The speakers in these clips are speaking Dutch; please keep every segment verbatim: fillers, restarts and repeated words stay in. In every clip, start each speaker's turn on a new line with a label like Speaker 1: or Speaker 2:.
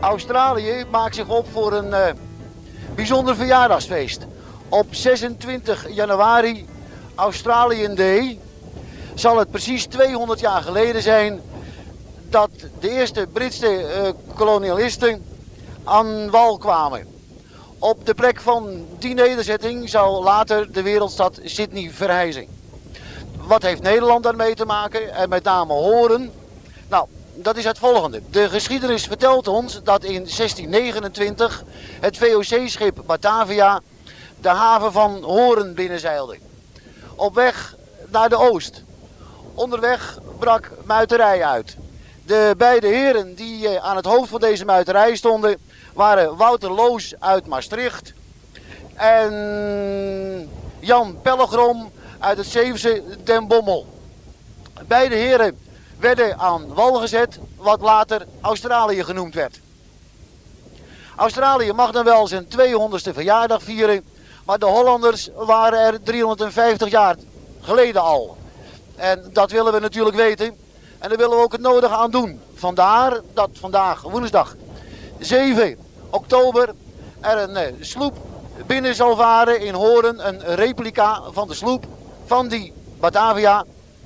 Speaker 1: Australië maakt zich op voor een uh, bijzonder verjaardagsfeest. Op zesentwintig januari, Australian Day, zal het precies tweehonderd jaar geleden zijn dat de eerste Britse uh, kolonialisten aan wal kwamen. Op de plek van die nederzetting zou later de wereldstad Sydney verrijzen. Wat heeft Nederland daarmee te maken en met name Horen? Nou, dat is het volgende. De geschiedenis vertelt ons dat in zestien negenentwintig het V O C-schip Batavia de haven van Horen binnenzeilde. Op weg naar de oost. Onderweg brak muiterij uit. De beide heren die aan het hoofd van deze muiterij stonden waren Wouter Loos uit Maastricht en Jan Pellegrom uit het Zeeuwse Den Bommel. Beide heren werden aan wal gezet, wat later Australië genoemd werd. Australië mag dan wel zijn tweehonderdste verjaardag vieren, maar de Hollanders waren er driehonderdvijftig jaar geleden al. En dat willen we natuurlijk weten en daar willen we ook het nodige aan doen. Vandaar dat vandaag, woensdag zeven oktober, er een uh, sloep binnen zal varen in Horen, een replica van de sloep van die Batavia.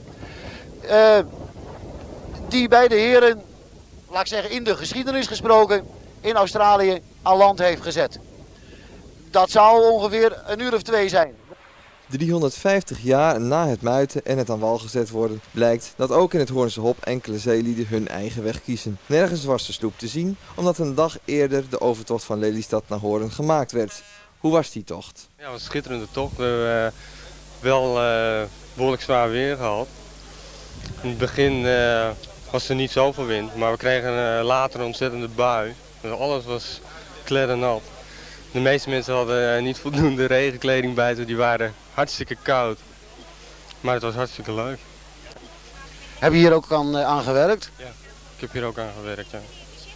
Speaker 1: Uh, die beide heren, laat ik zeggen in de geschiedenis gesproken, in Australië aan land heeft gezet. Dat zou ongeveer een uur of twee zijn.
Speaker 2: driehonderdvijftig jaar na het muiten en het aan wal gezet worden, blijkt dat ook in het Hoornse Hop enkele zeelieden hun eigen weg kiezen. Nergens was de sloep te zien, omdat een dag eerder de overtocht van Lelystad naar Hoorn gemaakt werd. Hoe was die tocht?
Speaker 3: Ja, het was een schitterende tocht. We hebben uh, wel uh, behoorlijk zwaar weer gehad. In het begin uh, was er niet zoveel wind, maar we kregen uh, later een ontzettende bui. Alles was kleddernat. De meeste mensen hadden uh, niet voldoende regenkleding bij zich, die waren hartstikke koud. Maar het was hartstikke leuk.
Speaker 1: Heb je hier ook aan, uh, aan gewerkt?
Speaker 3: Ja, ik heb hier ook aan gewerkt, ja.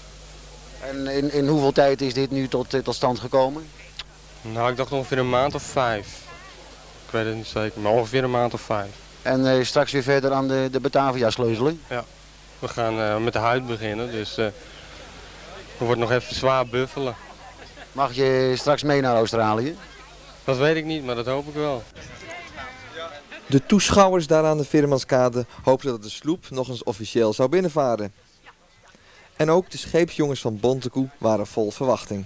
Speaker 1: En in, in hoeveel tijd is dit nu tot, tot stand gekomen?
Speaker 3: Nou, ik dacht ongeveer een maand of vijf. Ik weet het niet zeker, maar ongeveer een maand of vijf.
Speaker 1: En uh, straks weer verder aan de, de Batavia sleutelen?
Speaker 3: Ja, we gaan uh, met de huid beginnen, dus uh, er wordt nog even zwaar buffelen.
Speaker 1: Mag je straks mee naar Australië?
Speaker 3: Dat weet ik niet, maar dat hoop ik wel.
Speaker 2: De toeschouwers daar aan de Veermanskade hoopten dat de sloep nog eens officieel zou binnenvaren. En ook de scheepsjongens van Bontekoe waren vol verwachting.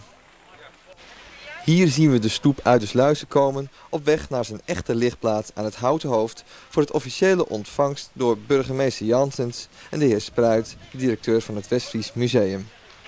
Speaker 2: Hier zien we de sloep uit de sluizen komen op weg naar zijn echte ligplaats aan het Houten Hoofd voor het officiële ontvangst door burgemeester Janssens en de heer Spruit, directeur van het Westfries Museum.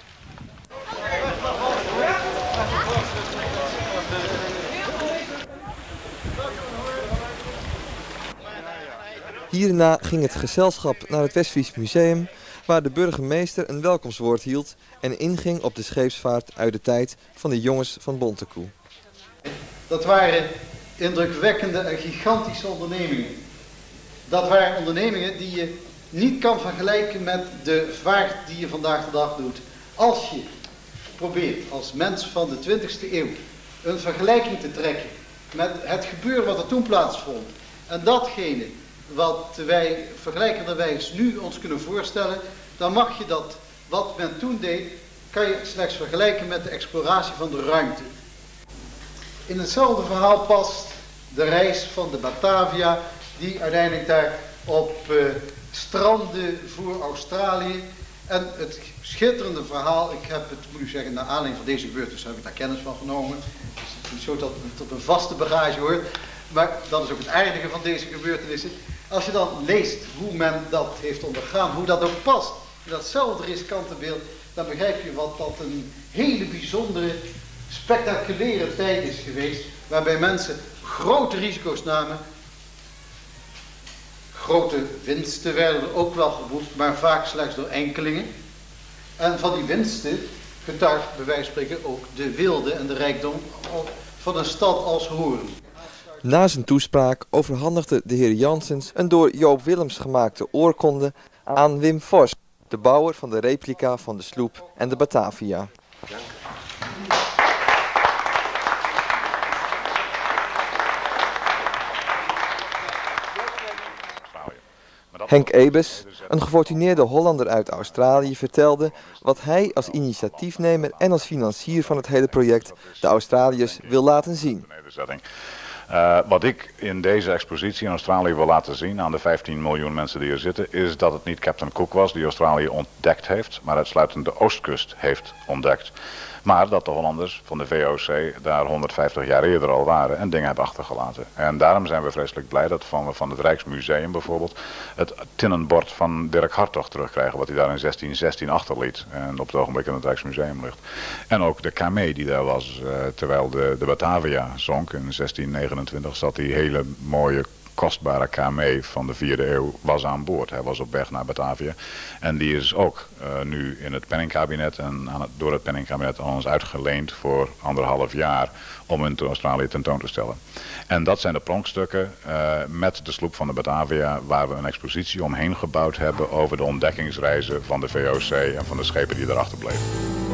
Speaker 2: Hierna ging het gezelschap naar het Westfries Museum, waar de burgemeester een welkomstwoord hield en inging op de scheepsvaart uit de tijd van de jongens van Bontekoe.
Speaker 4: Dat waren indrukwekkende en gigantische ondernemingen. Dat waren ondernemingen die je niet kan vergelijken met de vaart die je vandaag de dag doet. Als je probeert als mens van de twintigste eeuw een vergelijking te trekken met het gebeuren wat er toen plaatsvond en datgene wat wij vergelijkenderwijs nu ons kunnen voorstellen, dan mag je dat wat men toen deed, kan je slechts vergelijken met de exploratie van de ruimte. In hetzelfde verhaal past de reis van de Batavia, die uiteindelijk daar op uh, strandde voor Australië. En het schitterende verhaal, ik heb het, moet ik zeggen, naar aanleiding van deze gebeurtenis heb ik daar kennis van genomen. Dus het is niet zo dat het op een vaste bagage hoort, maar dat is ook het aardige van deze gebeurtenissen. Als je dan leest hoe men dat heeft ondergaan, hoe dat ook past in datzelfde riskante beeld, dan begrijp je wat dat een hele bijzondere, spectaculaire tijd is geweest, waarbij mensen grote risico's namen. Grote winsten werden er ook wel geboekt, maar vaak slechts door enkelingen. En van die winsten getuigt bij wijze van spreken ook de wilde en de rijkdom van een stad als Hoorn.
Speaker 2: Na zijn toespraak overhandigde de heer Janssens een door Joop Willems gemaakte oorkonde aan Wim Vos, de bouwer van de replica van de sloep en de Batavia.
Speaker 5: Dank.
Speaker 2: Henk Ebes, Een gefortuneerde Hollander uit Australië vertelde wat hij als initiatiefnemer en als financier van het hele project de Australiërs wil laten zien.
Speaker 5: Uh, wat ik in deze expositie in Australië wil laten zien aan de vijftien miljoen mensen die er zitten, is dat het niet Captain Cook was die Australië ontdekt heeft, maar uitsluitend de oostkust heeft ontdekt. Maar dat de Hollanders van de V O C daar honderdvijftig jaar eerder al waren en dingen hebben achtergelaten. En daarom zijn we vreselijk blij dat van, van het Rijksmuseum bijvoorbeeld het tinnenbord van Dirk Hartog terugkrijgen, wat hij daar in zestien zestien achterliet en op het ogenblik in het Rijksmuseum ligt. En ook de Camee die daar was, uh, terwijl de, de Batavia zonk in zestien negenentwintig, zat die hele mooie kostbare Camee van de vierde eeuw was aan boord. Hij was op weg naar Batavia. En die is ook uh, nu in het penningkabinet en aan het, door het penningkabinet aan ons uitgeleend voor anderhalf jaar om in Australië tentoon te stellen. En dat zijn de pronkstukken uh, met de sloep van de Batavia waar we een expositie omheen gebouwd hebben over de ontdekkingsreizen van de V O C en van de schepen die erachter bleven.